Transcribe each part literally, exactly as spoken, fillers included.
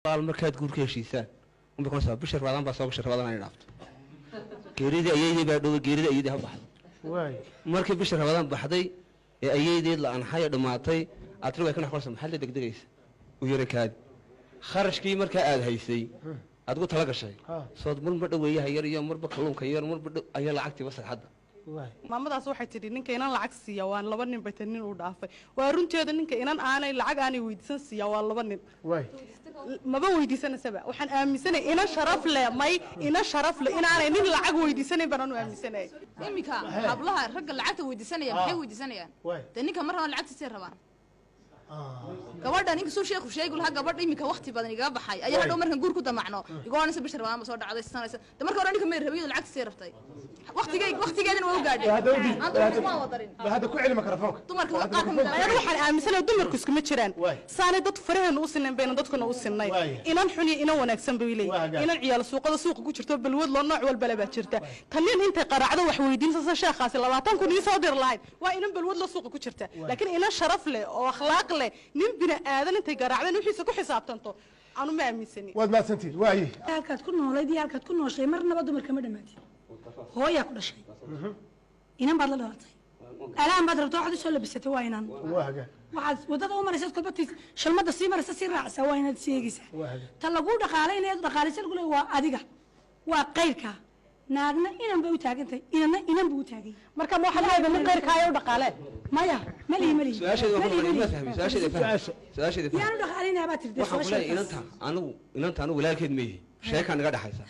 قال مركات قول كل شيء ثان هم بيكون سبب بشر بعضهم بس بشر بعضهم أنا نافت كيريدي أيدي بعدو كيريدي أيدي هم بحد واي مركب بشر بعضهم بحدي أيدي لأن حياة دمعتي أترو يكون حقول محل دق دقيس ويرك هذا خرج كي مركا هذا هيسي أتقول تلاقي شيء صوت مر بدو وياه يري مر بكلون كير مر بدو أيها لعكتي بس حدا maamadaas waxay tidhi ninka inaan lacag siiya waan laba nin bay tanin u dhaafay waa runteeda ninka inaan aanay lacag aanay weydiisan siiya waa laba nin way maba weydiisanaysa waxaan aaminsanay ina sharaf leh may ina sharaf leh inaanay nin lacag weydiisanay baan u aaminsanay imika hablaha ragga lacagta weydiisanaya maxay weydiisanayaan tan ninka mar rabaan lacagta si rabaan gabadha ninka soo sheekhu sheegay laha gabadha imika waqti badan iga baxay ayaa hadhow markan guur ku damacno igoonaysa bishar waan soo dhacday sanaysa ta marka hore ninka meer rabiyada lacagta si rabtay waqtigeey waqtigeedana waa u gaadhay hada ku celi mikrofoonka dumarka waxaan aaminsanay dumarku isku ma jiraan saanay dad farahan u sineen bayna dadkuna u sinay inan xun iyo inan wanaagsan bay leeyahay inan ciyaal suuqada suuqa ku jirto balwad loo nooc walba la jirta tanin inta qaraacdo wax weydiinaysa sheekhaasi labaatan kun iyo soo dir lahayd waa inan balwad la suuqa ku jirta laakiin inan sharaf leh oo akhlaaq leh nin bina aadan intay garaacdan wixiisa ku xisaabtanto aanu ma aaminsani waad maasantii waayi halkaad ku noolayd iyo halkaad ku nooshay marnaba dumarka ma dhamaatid hooyaa ku dhashay inan baad la dhalatay alaan baad rabto waxaad u soo labisatay waa inan waxaad wadada u maraysaad kolbatiis shalmada sii maraysa sii raacsaa waa inaad seegaysaa ta laguu dhaqaalaynayo dhaqaalaysa lagu leeyahay waa adiga waa qayrka naagna inan bay u taagantahay inanna inan buu u taagay marka ma waxaad leedahay nin qayrka ay u dhaqaaleen maya malihi malihi su-aasheeda ma fahmi su-aasheeda fahmi su-aasheeda fahmi yaanu dhaqaalaynayaa baad tirtay waxaan ku leeyahay inanta anigu inanta anigu walaalkeed ma yihi sheekaa naga dhaxaysa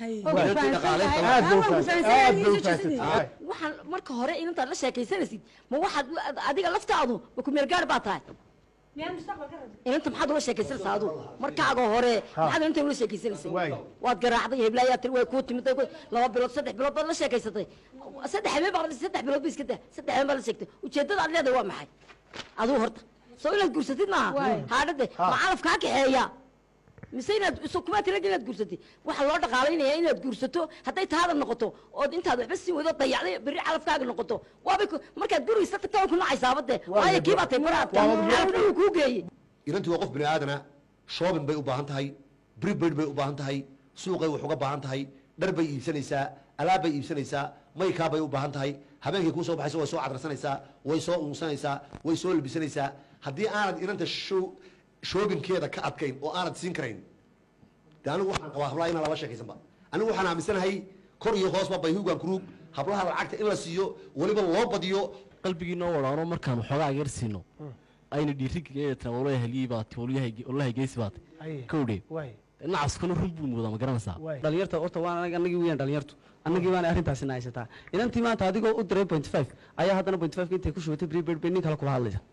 waxaan marka hore inantaad la sheekaysanaysid ma waxaad adiga laftaadu ma ku meel gaar baa tahay inanta maxaad ula sheekaysanaysaa adu markaaga hore maxaad inanta ula sheekaysanaysay waad garaacday heblaayaa tiri way kuu timid laba bilood saddex bilood baad la sheekaysatay saddex habeen baa saddex bilood ba iska dah saddex habeen baa la sheegtay ujeeddada aad leedahay waa maxay aduu horta soo inaad guursatid maaha haadhade ma calaf kaa kaxeeya mise inaad kuma tiraga inaad guursatid waxaa loo dhaqaalaynayaa inaad guursato hadday taada noqoto ood intaad waxba sii wado dayacday berri calafkaaga noqoto waabay markaad gurigiisa tagtaa ku nacaysaabade waayo kii baa tay baraadka uu kuu geeyey inantii waa qof bini aadana shoobin bay u baahan tahay prepaid bay u baahan tahay suuqay wax uga baahan tahay dhar bay iibsanaysaa alaab bay iibsanaysaa maykaa bay u baahan tahay habeenkay kuu soo baxayso way soo cadrasanaysaa way soo uunsanaysaa way soo labisanaysaa haddii aanad inanta show shoobinkeeda ka adkayn oo aanad siin karayn de anigu waxaan qabaa hablaha inaan laba sheekaysanba anigu waxaan aaminsanahay kor iyo hoosba bayhugan kuruug hablaha lacagta in la siiyo weliba loo badiyo qalbigii noo waraano markaan waxoogaa yar siino ayna dhiirigeeda walaha haliyey baat walaha geesi baat kowdhe nacaskuna run buu mudaa ma garanaysaa dhalinyarta horta waan anagii weyaan dhalinyartu annagii baana arrintaasina haysataa inantii maanta adigoo u diray point five ayaa haddana point five intay ku shubatay prepaid bay nin kale kula hadlaysa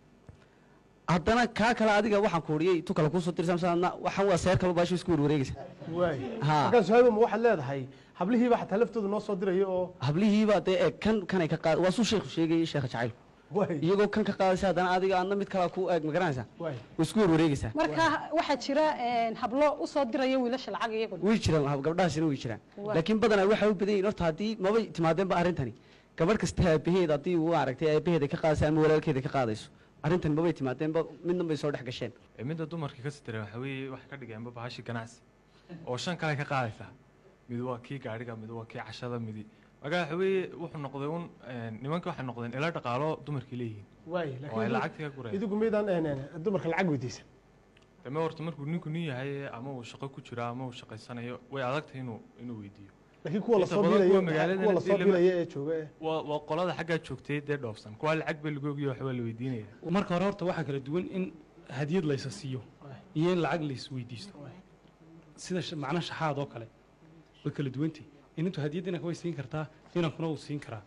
haddana kaa kale adiga waxaan kuuriyey tu kale kuusoo dirsamsaadna waxaan waa seer kale baashu isku warwareegaysa waay markaa suhaybo ma waxaad leedahay hablihiiba xataa laftooda noo soo diraya oo hablihiiba dee ee kan kanay ka qaad waa suu sheekhu sheegayay sheekha jacayl iyagoo kan ka qaadaysa haddana adiga aadna mid kale ku eeg ma garanaysaa way isku warwareegaysaa marka waxaa jira hablo u soo diraya wiilasha lacag iyaguna way jiraan gabdhahaasina way jiraan laakiin badanaa waxay u badan yihiin horta haddii mabay timaadeenba arrintani gabadh kasta aabaheed haddii uu aragtay aabaheeda ka qaadaysa ama walaalkeeda ka qaadayso arrintan mabay timaadeenba midna bay soo dhex gasheen midda dumarka ka sitira waxa weeye wax ka dhigeenba bahashi ganacsi oo shan kale ka qaadaysaa mid waa kii gaadhiga mid waa kii cashada midi marka waxa weeye wuxuu noqday un nimanka waxay noqdeen ila dhaqaalo dumarkii leeyihiin waay laakiin lacagta ka gureen idigu meedaan dumarka lacag weydiisan dama horta markuu ninku nin yahay ama uu shaqo ku jira ama uu shaqaysanayo way adagtahay inuu inuu weydiiyo laakiin kuwa la soo bilayo kuwa la soo bilayo ee jooga waa waa qolada xagga joogtay dee dhoofsan kuwa lacag bay lagu ogiyo wax la weydiinaya marka hore horta waxa kala duwan in hadiyad la isa siiyo iyo in lacag la is weydiisto sida macna shaxaad oo kale way kala duwantay inantu hadiyadina way siin kartaa inankuna uu siin karaa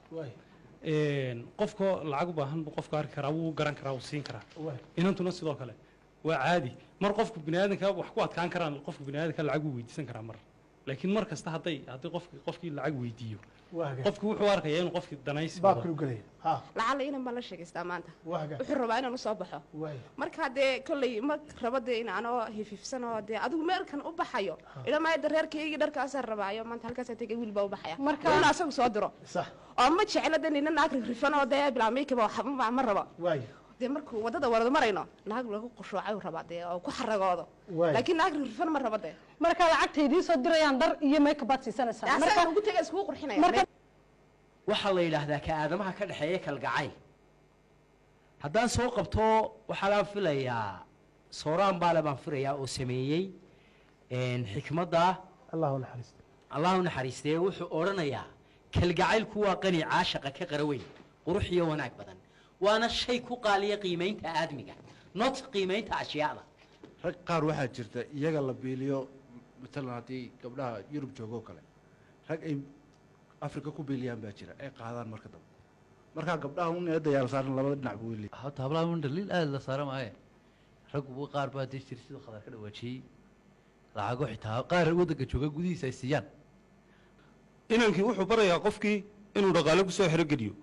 een qofka lacag u baahan buu qofka arki karaa wuu garan karaa uu siin karaa inantuna sidoo kale waa caadi mar qofku bini'aadanka wax ku adkaan karaan qofku bini'aadanka lacag uu weydiisan karaa mar laakiin mar kasta haday haday qofki qofkii lacag weydiiyo qofku wuxuu arkayaa inuu qofkii danaysi baabka u galay ha lacala inaan baan la sheegaystaa maanta wuxuu rabaa inaan u soo baxo marka dee kolley ma rabade in aanoo hififsan oo dee adigu meelkan u baxayo ila maayada reerkaygii dharkaasaan rabaayo maanta halkaasaan tegay wiil baa u baxaya marka in asagu soo diro oo ma jecla de nina naag rifan oo dee bilaamaykaba ma rabo dee markuu waddada warada marayno naag lagu qushuucay uu rabaa dee oo ku xaragoodo laakiin naag rifan ma raba dee marka lacagta idiin soo dirayaan dhar iyo make up siisanaysaa marka ugu tagay isku qurxinaya waxaa la yidhaahdaa ka aadamaha ka dhexeeya kalgacayl haddaan soo qabto waxaa laan filayaa sooraan baale baan filayaa oo sameeyey xikmadda allahu naxariiste allahu naxariistee wuxuu odhanayaa kalgacaylku waa qani caashaqa ka qaraweyn qurux iyo wanaag badan waana shay ku qaaliya qiimaynta aadmiga not qiimaynta ashyaada rag qaar waxaa jirta iyaga la biiliyo matalan haddii gabdhaha yurub joogoo kale rag ay afrika ku biiliyaan baa jira ay qaadaan marka dambe markaa gabdhaha un eedda yaala saaran labada dhinac buu weli hata hablaha un dhaliil aada la saara maaye raggu qaar baa dee jira siduu khadar ka dhawaajiyey lacago xitaa qaar waddanka jooga gudihiisa ay siiyaan inankii wuxuu barayaa qofkii inuu dhaqaale kusoo xerogeliyo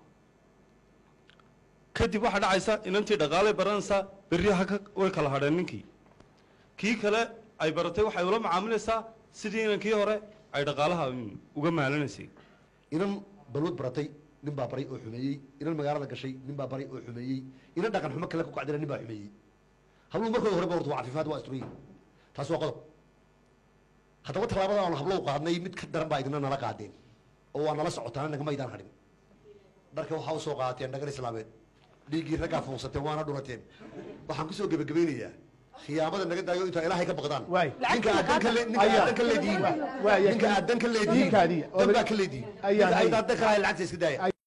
kadib waxaa dhacaysa inantii dhaqaalay baranaysaa berri haka way kala hadheen ninkii kii kale ay baratay waxay ula macaamilaysaa sidii inankii hore ay dhaqaalaha uga maalinaysay inan balwad baratay nin baa baray oo xumeeyey inan magaalada gashay nin baa baray oo xumeeyey inan dhaqan xumo kale ku kacdina nin baa xumeeyey habluhu markooda horeba horta waa cafifaad waa asturay taas waa qodob haddaba tallaabada aan hablow qaadnay mid ka daran baa idina nala qaadeen oo waa nala socotaan nagama idaan hadhin dharka waxaa usoo qaadateen dhagan islaameed dhiiggii raggaa fuuqsateen waana dhurateen waxaan kusoo gebagabaynayaa khiyaamada naga daayo intaa ilaahay ka baqdaan ninka aad dan ka le- ninka aad dan ka leedihiin ninka aad dan ka leedihiin dan baa ka leedihiin ninka aydaan dan ka lahayn lacagta iska daaya